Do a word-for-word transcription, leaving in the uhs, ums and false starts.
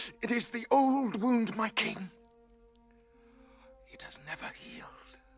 It is the old wound, my king. It has never healed.